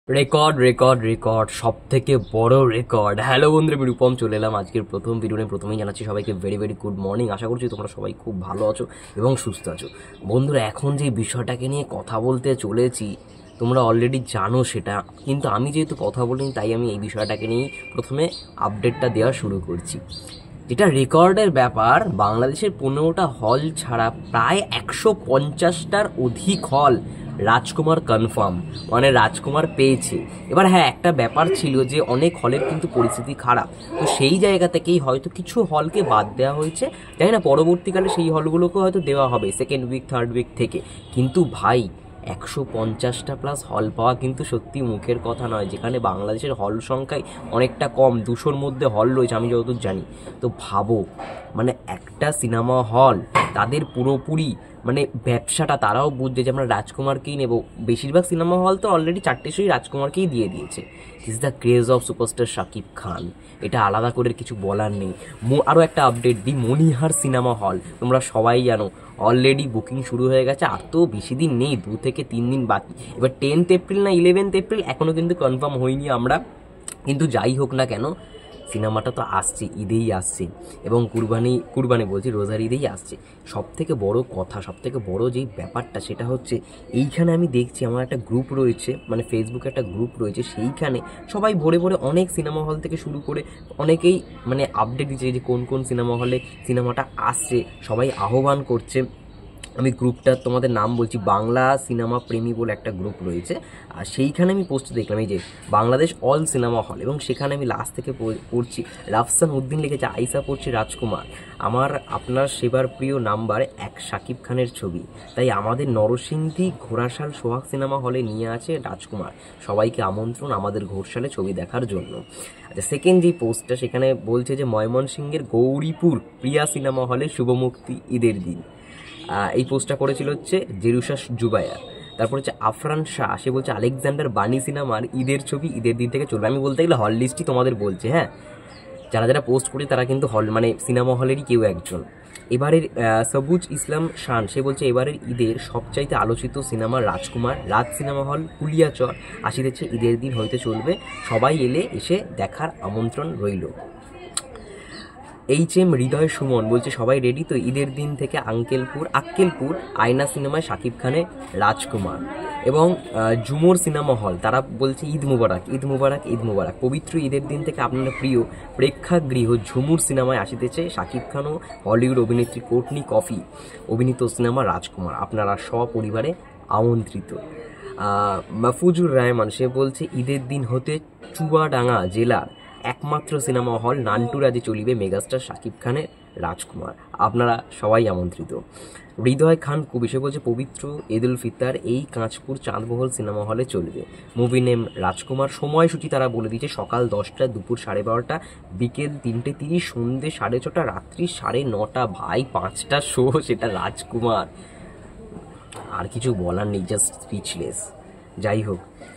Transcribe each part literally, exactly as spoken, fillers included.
Record record record সব থেকে বড় রেকর্ড। হ্যালো বন্ধুরা, আমি রূপম চলে এলাম আজকের প্রথম ভিডিও নিয়ে। প্রথমেই জানাচ্ছি সবাইকে ভেরি ভেরি গুড মর্নিং। আশা করছি তোমরা সবাই খুব ভালো আছো এবং সুস্থ আছো। বন্ধুরা, এখন যে বিষয়টাকে নিয়ে কথা বলতে চলেছি তোমরা অলরেডি জানো সেটা, কিন্তু আমি যেহেতু কথা বলিনি তাই আমি এই বিষয়টাকে নিয়ে প্রথমে আপডেটটা দেওয়া শুরু করছি। যেটা রেকর্ডের ব্যাপার, বাংলাদেশের পনেরোটা হল ছাড়া প্রায় একশো পঞ্চাশটার অধিক হল রাজকুমার কনফার্ম, মানে রাজকুমার পেয়েছে। এবার হ্যাঁ, একটা ব্যাপার ছিল যে অনেক হলের কিন্তু পরিস্থিতি খারাপ, তো সেই জায়গা থেকেই হয়তো কিছু হলকে বাদ দেওয়া হয়েছে। জানি না পরবর্তীকালে সেই হলগুলোকে হয়তো দেওয়া হবে সেকেন্ড উইক থার্ড উইক থেকে। কিন্তু ভাই, একশো পঞ্চাশটা প্লাস হল পাওয়া কিন্তু সত্যি মুখের কথা নয়, যেখানে বাংলাদেশের হল সংখ্যায় অনেকটা কম, দুশোর মধ্যে হল রয়েছে আমি যতদূর জানি। তো ভাবো, মানে একটা সিনেমা হল তাদের পুরোপুরি মানে ব্যবসাটা তারাও বুঝছে যে আমরা রাজকুমারকেই নেব। বেশিরভাগ সিনেমা হল তো অলরেডি চারটে শোই রাজকুমারকেই দিয়ে দিয়েছে। This is the craze of superstar Shakib Khan, এটা আলাদা করে কিছু বলার নেই। আরও একটা আপডেট দিই, মনিহার সিনেমা হল তোমরা সবাই জানো অলরেডি বুকিং শুরু হয়ে গেছে। আর তো বেশি দিন নেই, দু থেকে তিন দিন বাকি। এবার টেন্থ এপ্রিল না ইলেভেন্থ এপ্রিল এখনও কিন্তু কনফার্ম হয়নি আমরা, কিন্তু যাই হোক না কেন সিনেমাটা তো আসছে, ঈদেই আসছে, এবং কুরবানি কুরবানি বলছি রোজার ঈদেই আসছে। সব থেকে বড় কথা, সব থেকে বড় যেই ব্যাপারটা সেটা হচ্ছে এইখানে আমি দেখছি আমার একটা গ্রুপ রয়েছে, মানে ফেসবুকে একটা গ্রুপ রয়েছে, সেইখানে সবাই ভরে ভরে অনেক সিনেমা হল থেকে শুরু করে অনেকেই মানে আপডেট দিচ্ছে যে কোন কোন সিনেমা হলে সিনেমাটা আসছে, সবাই আহ্বান করছে। আমি গ্রুপটা তোমাদের নাম বলছি, বাংলা সিনেমা প্রেমী বলে একটা গ্রুপ রয়েছে, আর সেইখানে আমি পোস্ট দেখলাম এই যে বাংলাদেশ অল সিনেমা হল, এবং সেখানে আমি লাস্ট থেকে পড়ছি রাফসান উদ্দিন লিখেছে আইসা পড়ছি রাজকুমার, আমার আপনার সেবার প্রিয় নাম্বার এক শাকিব খানের ছবি, তাই আমাদের নরসিংদী ঘোড়াশাল সোহাগ সিনেমা হলে নিয়ে আছে রাজকুমার, সবাইকে আমন্ত্রণ আমাদের ঘোড়শালে ছবি দেখার জন্য। আচ্ছা, সেকেন্ড যে পোস্টটা সেখানে বলছে যে ময়মনসিংহের গৌরীপুর প্রিয়া সিনেমা হলে শুভমুক্তি ঈদের দিন। এই পোস্টটা করেছিল হচ্ছে জেরুশা জুবাইয়া। তারপর হচ্ছে আফরান শাহ, সে বলছে আলেকজান্ডার বানি সিনেমার ঈদের ছবি ঈদের দিন থেকে চলবে। আমি বলতে গেলে হল লিস্টই তোমাদের বলছে, হ্যাঁ, যারা যারা পোস্ট করি তারা কিন্তু হল মানে সিনেমা হলেরই কেউ একজন। এবারের সবুজ ইসলাম শান, সে বলছে এবারের ঈদের সবচাইতে আলোচিত সিনেমা রাজকুমার, রাজ সিনেমা হল কুলিয়াচর আসিতেছে ঈদের দিন হইতে চলবে, সবাই এলে এসে দেখার আমন্ত্রণ রইল। এইচ এম হৃদয় সুমন বলছে সবাই রেডি তো ঈদের দিন থেকে আঙ্কেলপুর আক্কেলপুর আয়না সিনেমায় শাকিব খানের রাজকুমার। এবং জুমোর সিনেমা হল তারা বলছে ঈদ মুবারক ঈদ মুবারক ঈদ মুবারক, পবিত্র ঈদের দিন থেকে আপনার প্রিয় প্রেক্ষাগৃহ ঝুমুর সিনেমায় আসিতেছে শাকিব খান ও হলিউড অভিনেত্রী কোর্টনি কফি অভিনীত সিনেমা রাজকুমার, আপনারা সপরিবারে আমন্ত্রিত। মাহফুজুর রহমান, সে বলছে ঈদের দিন হতে চুয়াডাঙ্গা জেলার একমাত্র সিনেমা হল নান্টুরাজে চলিবে মেগাস্টার শাকিব খানের রাজকুমার, আপনারা সবাই আমন্ত্রিত। হৃদয় খান কবি, সে বলছে পবিত্র ঈদ উল ফিতর এই কাঁচপুর চাঁদমহল সিনেমা হলে চলবে, মুভি নেম রাজকুমার, সময়সূচি তারা বলে দিয়েছে সকাল দশটা, দুপুর সাড়ে বারোটা, বিকেল তিনটে তিরিশ, সন্ধ্যে সাড়ে ছটা, রাত্রি সাড়ে নটা। ভাই, পাঁচটা শো, সেটা রাজকুমার, আর কিছু বলার নেই, জাস্ট স্পিচলেস। যাই হোক,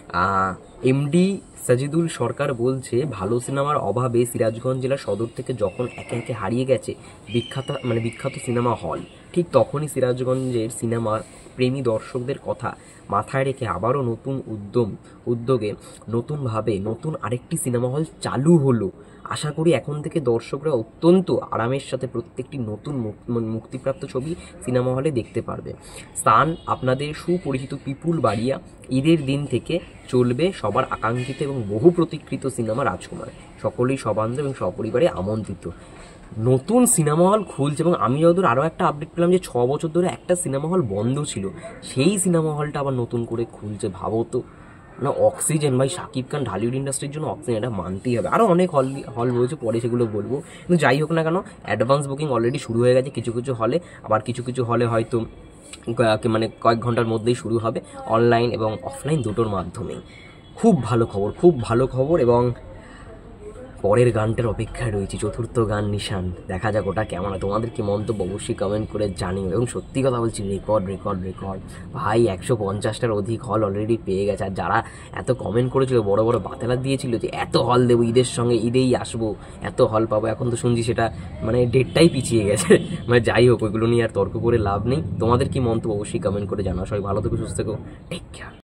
এমডি সাজিদুল সরকার বলছে ভালো সিনেমার অভাবে সিরাজগঞ্জ জেলা সদর থেকে যখন একে একে হারিয়ে গেছে বিখ্যাত মানে বিখ্যাত সিনেমা হল, ঠিক তখনই সিরাজগঞ্জের সিনেমার প্রেমী দর্শকদের কথা মাথায় রেখে আবারও নতুন উদ্যম উদ্যোগে নতুনভাবে নতুন আরেকটি সিনেমা হল চালু হলো। আশা করি এখন থেকে দর্শকরা অত্যন্ত আরামের সাথে প্রত্যেকটি নতুন মুক্তিপ্রাপ্ত ছবি সিনেমা হলে দেখতে পারবে। স্থান আপনাদের সুপরিচিত পিপুল বাড়িয়া, ঈদের দিন থেকে চলবে সবার আকাঙ্ক্ষিত এবং বহু প্রতীক্ষিত সিনেমা রাজকুমার, সকলেই সবান্ধব এবং সপরিবারে আমন্ত্রিত। নতুন সিনেমা হল খুলছে, এবং আমি যতদূর আরও একটা আপডেট পেলাম যে ছ বছর ধরে একটা সিনেমা হল বন্ধ ছিল, সেই সিনেমা হলটা আবার নতুন করে খুলছে। ভাবো তো, না অক্সিজেন, ভাই শাকিব খান ঢালিউড ইন্ডাস্ট্রির জন্য অক্সিজেন, এটা মানতেই হবে। আরও অনেক হল হল রয়েছে, পরে সেগুলো বলবো। কিন্তু যাই হোক না কেন, অ্যাডভান্স বুকিং অলরেডি শুরু হয়ে গেছে কিছু কিছু হলে, আবার কিছু কিছু হলে হয়তো মানে কয়েক ঘন্টার মধ্যেই শুরু হবে, অনলাইন এবং অফলাইন দুটোর মাধ্যমেই। খুব ভালো খবর, খুব ভালো খবর। এবং পরের গানটার অপেক্ষায় রয়েছি, চতুর্থ গান নিশান, দেখা যাক ওটা কেমন হয়। তোমাদের কি মন্তব্য অবশ্যই কমেন্ট করে জানিও। এবং সত্যি কথা বলছি, রেকর্ড রেকর্ড রেকর্ড ভাই, একশো পঞ্চাশটার অধিক হল অলরেডি পেয়ে গেছে। আর যারা এত কমেন্ট করেছিল, বড় বড় বাতেলা দিয়েছিল যে এত হল দেবো ঈদের সঙ্গে, ঈদেই আসবো, এত হল পাবো, এখন তো শুনছি সেটা মানে ডেটটাই পিছিয়ে গেছে। মানে যাই হোক, ওইগুলো নিয়ে আর তর্ক করে লাভ নেই। তোমাদের কি মন্তব্য অবশ্যই কমেন্ট করে জানাও। সবাই ভালো থেকো, সুস্থ থেকো, টেক কেয়ার।